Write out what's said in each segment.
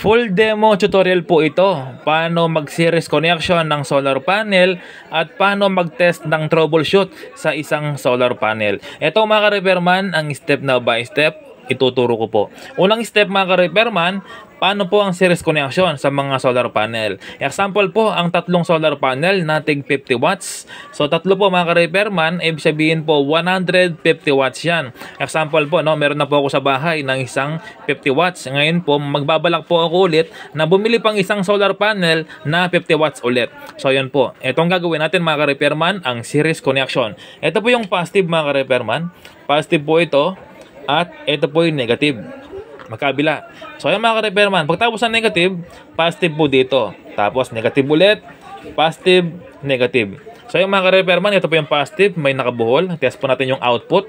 Full demo tutorial po ito. Paano mag-series connection ng solar panel at paano mag-test ng troubleshoot sa isang solar panel. Ito mga ka-repairman, ang step na by step ituturo ko po. Unang step mga ka-repairman, paano po ang series connection sa mga solar panel. Example po, ang tatlong solar panel na tig 50 watts. So tatlo po mga ka-repairman, ibig sabihin po 150 watts yan. Example po, no, meron na po ako sa bahay ng isang 50 watts. Ngayon po, magbabalak po ako ulit na bumili pang isang solar panel na 50 watts ulit. So yun po, itong gagawin natin mga ka-repairman, ang series connection. Ito po yung positive mga ka-repairman. Positive po ito. At ito po yung negative. Magkabila. So ayan mga ka-repairman, pagtapos ng negative, positive po dito. Tapos negative ulit, positive, negative. So ayan mga ka-repairman, ito po yung positive, may nakabuhol. Test po natin yung output.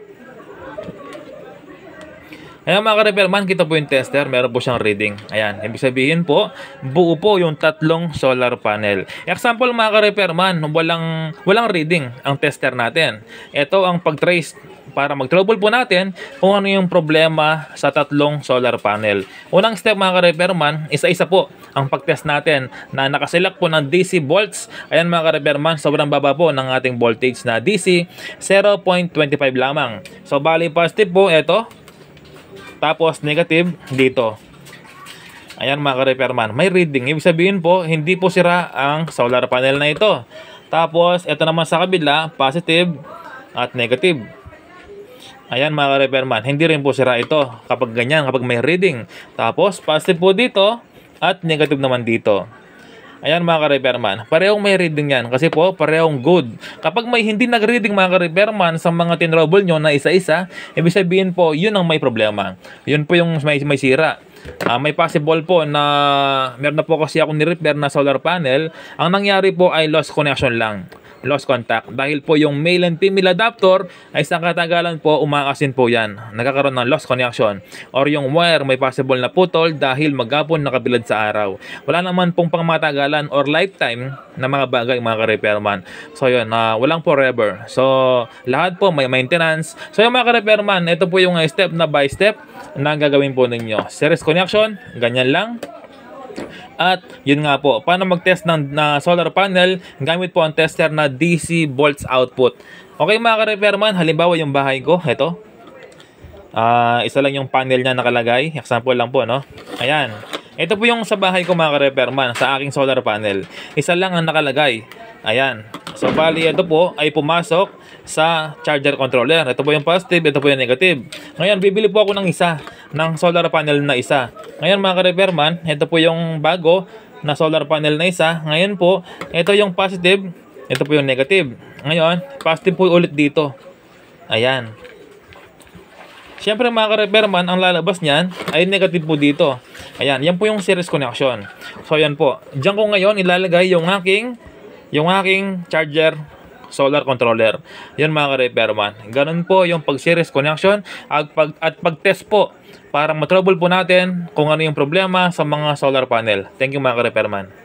Ayan mga ka-repairman, kita po yung tester, meron po siyang reading. Ayan, ibig sabihin po, buo po yung tatlong solar panel. Example mga ka-repairman, walang reading ang tester natin. Ito ang pag-trace para mag-trouble po natin kung ano yung problema sa tatlong solar panel. Unang step mga ka-repairman, isa-isa po ang pag-test natin na nakaselect po ng DC volts. Ayan mga ka-repairman, sobrang baba po ng ating voltage na DC, 0.25 lamang. So bali positive po ito, tapos negative dito. Ayan mga ka-repairman, may reading. Ibig sabihin po, hindi po sira ang solar panel na ito. Tapos ito naman sa kabila, positive at negative. Ayan mga ka-repairman, hindi rin po sira ito kapag ganyan, kapag may reading. Tapos positive po dito at negative naman dito. Ayan mga ka-repairman, parehong may reading yan kasi po parehong good. Kapag may hindi nag-reading mga ka-repairman sa mga tinrouble nyo na isa-isa, ibig sabihin po yun ang may problema. Yun po yung may sira. May possible po na meron na po kasi akong ni-repair na solar panel. Ang nangyari po ay lost connection lang. Lost contact. Dahil po yung male and female adapter ay sa katagalan po umakasin po yan. Nagkakaroon ng lost connection. Or yung wire may possible na putol dahil maghapon nakabilad sa araw. Wala naman pong pangmatagalan or lifetime na mga bagay mga ka-repairman. So yun, walang forever. So lahat po may maintenance. So yung mga ka-repairman, ito po yung step na by step na gagawin po ninyo. Series connection, ganyan lang. At yun nga po, paano mag-test ng solar panel gamit po ang tester na DC volts output. Okay mga ka-repairman, halimbawa yung bahay ko, ito. Isa lang yung panel niya nakalagay. Example lang po, no? Ayan. Ito po yung sa bahay ko mga ka-repairman, sa aking solar panel. Isa lang ang nakalagay. Ayan. So bali ito po ay pumasok sa charger controller. Ito po yung positive, ito po yung negative. Ngayon bibili po ako ng isa, ng solar panel na isa. Ngayon mga ka-repairman, ito po yung bago na solar panel na isa. Ngayon po, ito yung positive, ito po yung negative. Ngayon, positive po ulit dito. Ayan. Siyempre mga ka-repairman, ang lalabas niyan ay negative po dito. Ayan, yan po yung series connection. So ayan po. Diyan ko ngayon ilalagay yung aking charger solar controller. Yan mga ka-repairman. Ganun po yung pag-series connection at pag-test po para matrouble po natin kung ano yung problema sa mga solar panel. Thank you mga ka-repairman.